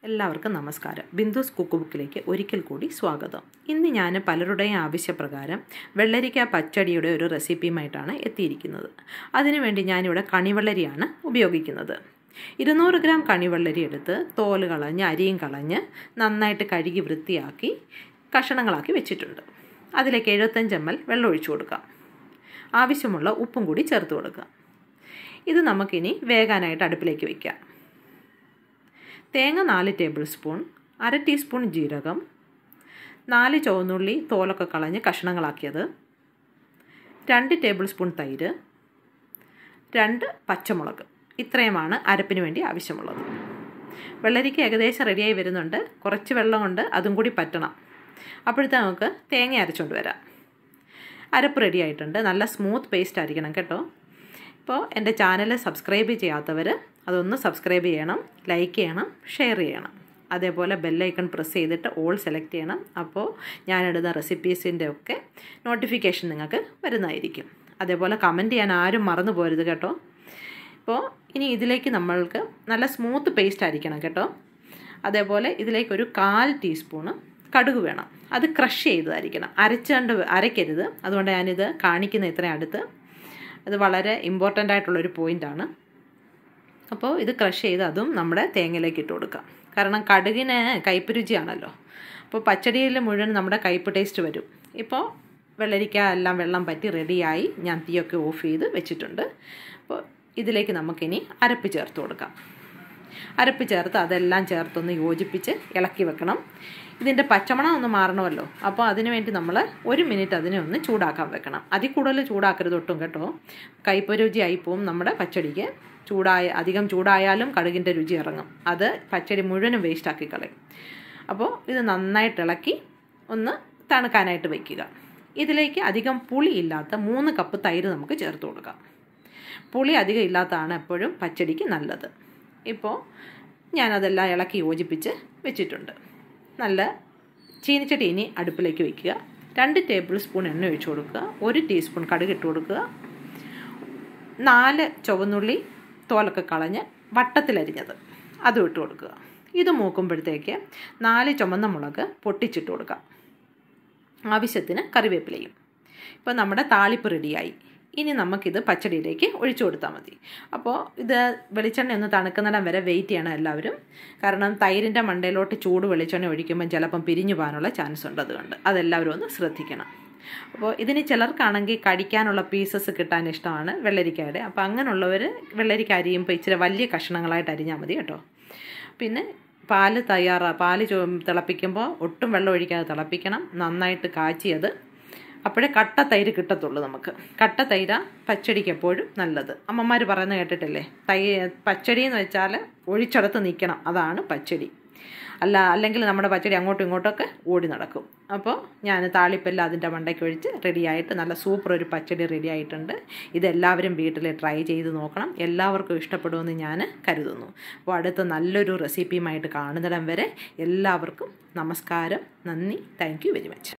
എല്ലാവർക്കും നമസ്കാരം. ബിന്ദുസ് കുക്ക് ബുക്കിലേക്ക് ഒരിക്കൽ കൂടി സ്വാഗതം. ഇന്ന് ഞാൻ പലരുടെയും ആവശ്യപ്രകാരം വെള്ളരിക്ക പച്ചടിയുടെ ഒരു റെസിപ്പിയുമായിട്ടാണ് എത്തിയിരിക്കുന്നത്. അതിനുവേണ്ടി ഞാനിവിടെ കണിവെള്ളരിയാണ് ഉപയോഗിക്കുന്നത്. 200 ഗ്രാം കണിവെള്ളരി എടുത്ത് തോല് കളഞ്ഞ് അരിയും കളഞ്ഞ് നന്നായിട്ട് കഴുകി വൃത്തിയാക്കി കഷണങ്ങളാക്കി വെച്ചിട്ടുണ്ട്. അതിലേക്ക് 75 ml വെള്ളം ഒഴിച്ചു കൊടുക്കാം. ആവശ്യമുള്ള ഉപ്പും കൂടി ചേർത്ത് കൊടുക്കാം. ഇത് നമുക്കിനി വേകാനായിട്ട് അടുപ്പിലേക്ക് വയ്ക്കാം. തേങ്ങ 4 ടേബിൾ സ്പൂൺ, 1/2 ടീസ്പൂൺ ജീരകം, 4 ചുവന്നുള്ളി തോലൊക്കെ കളഞ്ഞ് കഷ്ണങ്ങളാക്കിയത്, 2 ടേബിൾ സ്പൂൺ തൈര്, 2 പച്ചമുളക്. ഇത്രയുമാണ് അരപ്പിന് വേണ്ടി ആവശ്യമുള്ളത്. വെള്ളരിക്ക ഏകദേശം റെഡിയായി വരുന്നുണ്ട്. കുറച്ച് വെള്ളം കൊണ്ട് അതും കൂടി പറ്റണം. അപ്പോഴത്തെ നമുക്ക് തേങ്ങ അരച്ചുകൊണ്ട് വരാം. അരപ്പ് റെഡി ആയിട്ടുണ്ട്. നല്ല സ്മൂത്ത് പേസ്റ്റ് ആയിരിക്കണം കേട്ടോ. ഇപ്പോൾ എൻ്റെ ചാനൽ സബ്സ്ക്രൈബ് ചെയ്യാത്തവർ അതൊന്ന് സബ്സ്ക്രൈബ് ചെയ്യണം, ലൈക്ക് ചെയ്യണം, ഷെയർ ചെയ്യണം. അതേപോലെ ബെല്ലൈക്കൺ പ്രസ് ചെയ്തിട്ട് ഓൾ സെലക്ട് ചെയ്യണം. അപ്പോൾ ഞാനിടുന്ന റെസിപ്പീസിൻ്റെ ഒക്കെ നോട്ടിഫിക്കേഷൻ നിങ്ങൾക്ക് വരുന്നതായിരിക്കും. അതേപോലെ കമൻറ്റ് ചെയ്യാൻ ആരും മറന്നു പോരുത് കേട്ടോ. ഇപ്പോൾ ഇനി ഇതിലേക്ക് നമ്മൾക്ക് നല്ല സ്മൂത്ത് പേസ്റ്റ് ആയിരിക്കണം കേട്ടോ. അതേപോലെ ഇതിലേക്കൊരു 1/4 ടീസ്പൂണ് കടുക് വേണം. അത് ക്രഷ് ചെയ്തതായിരിക്കണം. അരയ്ക്കരുത്. അതുകൊണ്ട് ഞാനിത് കാണിക്കുന്ന ഇത്രയും അടുത്ത്. അത് വളരെ ഇമ്പോർട്ടൻ്റ് ആയിട്ടുള്ളൊരു പോയിൻ്റാണ്. അപ്പോൾ ഇത് ക്രഷ് ചെയ്ത് അതും നമ്മുടെ തേങ്ങയിലേക്ക് ഇട്ട് കൊടുക്കാം. കാരണം കടുകിന് കയ്പ്പ് രുചിയാണല്ലോ. അപ്പോൾ പച്ചടിയിൽ മുഴുവൻ നമ്മുടെ കയ്പ്പ് ടേസ്റ്റ് വരും. ഇപ്പോൾ വെള്ളരിക്ക എല്ലാം വെള്ളം പറ്റി റെഡിയായി. ഞാൻ തീയൊക്കെ ഓഫ് ചെയ്ത് വെച്ചിട്ടുണ്ട്. അപ്പോൾ ഇതിലേക്ക് നമുക്കിനി അരപ്പ് ചേർത്ത് കൊടുക്കാം. അരപ്പ് ചേർത്ത് അതെല്ലാം ചേർത്തൊന്ന് യോജിപ്പിച്ച് ഇളക്കി വെക്കണം. ഇതിൻ്റെ പച്ചമണം ഒന്ന് മാറണമല്ലോ. അപ്പോൾ അതിന് വേണ്ടി നമ്മൾ 1 മിനിറ്റ് അതിനെ ഒന്ന് ചൂടാക്കാൻ വെക്കണം. അതിൽ കൂടുതൽ ചൂടാക്കരുത് ഒട്ടും കേട്ടോ. കയ്പ്പ് രുചിയായി പോവും നമ്മുടെ പച്ചടിക്ക്. അധികം ചൂടായാലും കടുകിൻ്റെ രുചി ഇറങ്ങും. അത് പച്ചടി മുഴുവനും വേസ്റ്റാക്കി കളയും. അപ്പോൾ ഇത് നന്നായിട്ട് ഇളക്കി ഒന്ന് തണുക്കാനായിട്ട് വയ്ക്കുക. ഇതിലേക്ക് അധികം പുളി ഇല്ലാത്ത 3 കപ്പ് തൈര് നമുക്ക് ചേർത്ത് കൊടുക്കാം. പുളി അധികം ഇല്ലാത്തതാണ് എപ്പോഴും പച്ചടിക്ക് നല്ലത്. ഇപ്പോൾ ഞാനതെല്ലാം ഇളക്കി യോജിപ്പിച്ച് വെച്ചിട്ടുണ്ട്. നല്ല ചീനിച്ചട്ടി ഇനി അടുപ്പിലേക്ക് വയ്ക്കുക. 2 ടേബിൾ സ്പൂൺ എണ്ണ ഒഴിച്ചു കൊടുക്കുക. 1 ടീസ്പൂൺ കടുക് ഇട്ട് കൊടുക്കുക. 4 ചുവന്നുള്ളി തോലൊക്കെ കളഞ്ഞ് വട്ടത്തിലരിഞ്ഞത് അതും ഇട്ട് കൊടുക്കുക. ഇത് മൂക്കുമ്പോഴത്തേക്ക് 4 ചുമന്ന മുളക് പൊട്ടിച്ചിട്ട് കൊടുക്കുക. ആവശ്യത്തിന് കറിവേപ്പിലയും. ഇപ്പോൾ നമ്മുടെ താളിപ്പ് റെഡിയായി. ഇനി നമുക്കിത് പച്ചടിയിലേക്ക് ഒഴിച്ചു കൊടുത്താൽ മതി. അപ്പോൾ ഇത് വെളിച്ചെണ്ണ ഒന്ന് തണുക്കുന്നിടം വരെ വെയിറ്റ് ചെയ്യണം എല്ലാവരും. കാരണം തൈരിൻ്റെ മണ്ടയിലോട്ട് ചൂട് വെളിച്ചെണ്ണ ഒഴിക്കുമ്പോൾ ചിലപ്പം പിരിഞ്ഞു പോകാനുള്ള ചാൻസ് ഉണ്ട്. അതുകൊണ്ട് അതെല്ലാവരും ഒന്ന് ശ്രദ്ധിക്കണം. അപ്പോൾ ഇതിന് ചിലർക്കാണെങ്കിൽ കടിക്കാനുള്ള പീസസ് കിട്ടാൻ ഇഷ്ടമാണ് വെള്ളരിക്കയുടെ. അപ്പോൾ അങ്ങനെയുള്ളവർ വെള്ളരിക്ക അരിയുമ്പോൾ ഇച്ചിരി വലിയ കഷ്ണങ്ങളായിട്ട് അരിഞ്ഞാൽ മതി കേട്ടോ. പിന്നെ പാല് തിളപ്പിക്കുമ്പോൾ ഒട്ടും വെള്ളം ഒഴിക്കാതെ തിളപ്പിക്കണം. നന്നായിട്ട് കാച്ചിയത് അപ്പോഴേ കട്ട തൈര് കിട്ടത്തുള്ളൂ നമുക്ക്. കട്ട തൈര പച്ചടിക്ക് എപ്പോഴും നല്ലത്. അമ്മമാർ പറയുന്നത് കേട്ടിട്ടില്ലേ? പച്ചടി എന്ന് വെച്ചാൽ ഒഴിച്ചടത്ത് നിൽക്കണം. അതാണ് പച്ചടി. അല്ലെങ്കിൽ നമ്മുടെ പച്ചടി അങ്ങോട്ടും ഇങ്ങോട്ടൊക്കെ ഓടി നടക്കും. അപ്പോൾ ഞാൻ താളിപ്പെല്ലാം അതിൻ്റെ മണ്ടയ്ക്ക് ഒഴിച്ച് റെഡിയായിട്ട് നല്ല സൂപ്പർ ഒരു പച്ചടി റെഡി ആയിട്ടുണ്ട്. ഇതെല്ലാവരും വീട്ടിൽ ട്രൈ ചെയ്ത് നോക്കണം. എല്ലാവർക്കും ഇഷ്ടപ്പെടുമെന്ന് ഞാൻ കരുതുന്നു. അപ്പോൾ അടുത്ത നല്ലൊരു റെസിപ്പിയുമായിട്ട് കാണുന്നിടം വരെ എല്ലാവർക്കും നമസ്കാരം. നന്ദി. Thank you very much.